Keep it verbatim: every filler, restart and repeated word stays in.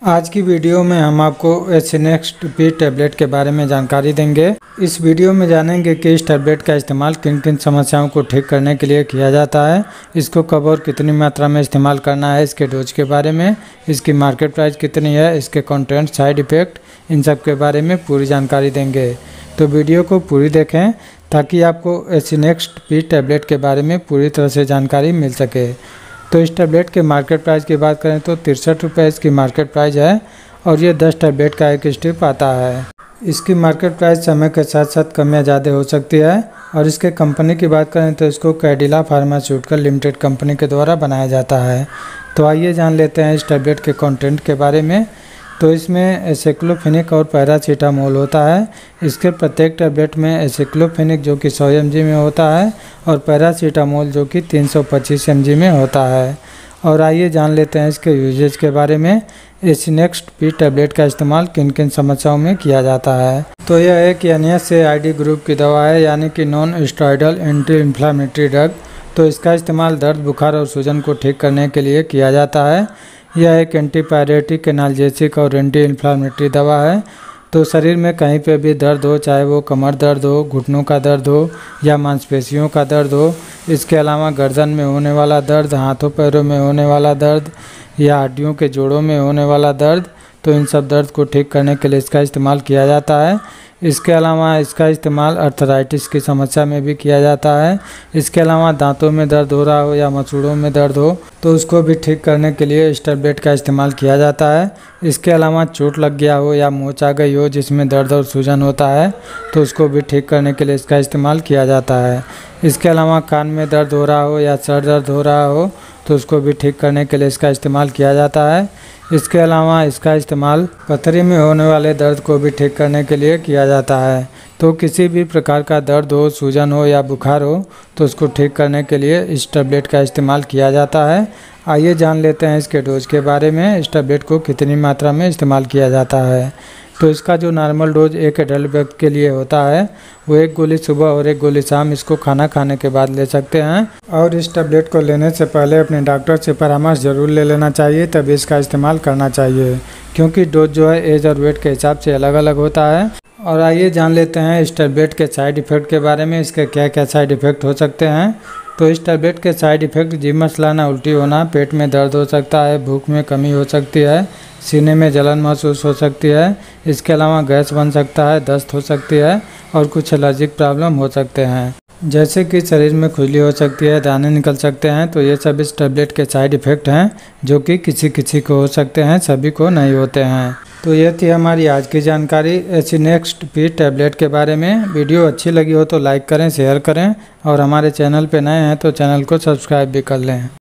आज की वीडियो में हम आपको एसिनेक्स्ट पी टैबलेट के बारे में जानकारी देंगे। इस वीडियो में जानेंगे कि इस टैबलेट का इस्तेमाल किन किन समस्याओं को ठीक करने के लिए किया जाता है, इसको कब और कितनी मात्रा में इस्तेमाल करना है, इसके डोज के बारे में, इसकी मार्केट प्राइस कितनी है, इसके कंटेंट, साइड इफ़ेक्ट, इन सब के बारे में पूरी जानकारी देंगे। तो वीडियो को पूरी देखें ताकि आपको एसिनेक्स्ट पी टैबलेट के बारे में पूरी तरह से जानकारी मिल सके। तो इस टैबलेट के मार्केट प्राइस की बात करें तो तिरसठ रुपये इसकी मार्केट प्राइस है और ये दस टैबलेट का एक स्ट्रिप आता है। इसकी मार्केट प्राइस समय के साथ साथ कम या ज़्यादा हो सकती है। और इसके कंपनी की बात करें तो इसको कैडिला फार्मास्यूटिकल लिमिटेड कंपनी के द्वारा बनाया जाता है। तो आइए जान लेते हैं इस टैबलेट के कंटेंट के बारे में। तो इसमें एसाइक्लोफेनिक और पैरासीटामोल होता है। इसके प्रत्येक टैबलेट में एसाइक्लोफेनिक जो कि सौ एम जी में होता है और पैरासीटामोल जो कि तीन सौ पच्चीस एम जी में होता है। और आइए जान लेते हैं इसके यूजेज के बारे में। एसिनेक्स्ट पी टैबलेट का इस्तेमाल किन किन समस्याओं में किया जाता है। तो यह एक N S A I D group की दवा है, यानी कि non steroidal anti inflammatory drug. तो इसका इस्तेमाल दर्द, बुखार और सूजन को ठीक करने के लिए किया जाता है। यह एक एंटीपायरेटिक, एनाल्जेसिक और एंटी इन्फ्लामेटरी दवा है। तो शरीर में कहीं पे भी दर्द हो, चाहे वो कमर दर्द हो, घुटनों का दर्द हो या मांसपेशियों का दर्द हो, इसके अलावा गर्दन में होने वाला दर्द, हाथों पैरों में होने वाला दर्द या हड्डियों के जोड़ों में होने वाला दर्द, तो इन सब दर्द को ठीक करने के लिए इसका इस्तेमाल किया जाता है। इसके अलावा इसका इस्तेमाल अर्थराइटिस की समस्या में भी किया जाता है। इसके अलावा दांतों में दर्द हो रहा हो या मसूड़ों में दर्द हो तो उसको भी ठीक करने के लिए इस टैबलेट का इस्तेमाल किया जाता है। इसके अलावा चोट लग गया हो या मोच आ गई हो जिसमें दर्द और सूजन होता है तो उसको भी ठीक करने के लिए इसका इस्तेमाल किया जाता है। इसके अलावा कान में दर्द हो रहा हो या सर दर्द हो रहा हो तो उसको भी ठीक करने के लिए इसका इस्तेमाल किया जाता है। इसके अलावा इसका इस्तेमाल पथरी में होने वाले दर्द को भी ठीक करने के लिए किया जाता है। तो किसी भी प्रकार का दर्द हो, सूजन हो या बुखार हो तो उसको ठीक करने के लिए इस टैबलेट का इस्तेमाल किया जाता है। आइए जान लेते हैं इसके डोज के बारे में, इस टैबलेट को कितनी मात्रा में इस्तेमाल किया जाता है। तो इसका जो नॉर्मल डोज एक एडल्ट व्यक्ति के लिए होता है वो एक गोली सुबह और एक गोली शाम इसको खाना खाने के बाद ले सकते हैं। और इस टैबलेट को लेने से पहले अपने डॉक्टर से परामर्श जरूर ले लेना चाहिए, तभी इसका इस्तेमाल करना चाहिए, क्योंकि डोज जो है एज और वेट के हिसाब से अलग अलग होता है। और आइए जान लेते हैं इस टैबलेट के साइड इफ़ेक्ट के बारे में, इसके क्या क्या साइड इफ़ेक्ट हो सकते हैं। तो इस टैबलेट के साइड इफ़ेक्ट जी मचलाना, उल्टी होना, पेट में दर्द हो सकता है, भूख में कमी हो सकती है, सीने में जलन महसूस हो सकती है। इसके अलावा गैस बन सकता है, दस्त हो सकती है और कुछ एलर्जिक प्रॉब्लम हो सकते हैं, जैसे कि शरीर में खुजली हो सकती है, दाने निकल सकते हैं। तो ये सब इस टैबलेट के साइड इफ़ेक्ट हैं जो कि किसी किसी को हो सकते हैं, सभी को नहीं होते हैं। तो ये थी हमारी आज की जानकारी एसिनेक्स्ट पी टैबलेट के बारे में। वीडियो अच्छी लगी हो तो लाइक करें, शेयर करें और हमारे चैनल पे नए हैं तो चैनल को सब्सक्राइब भी कर लें।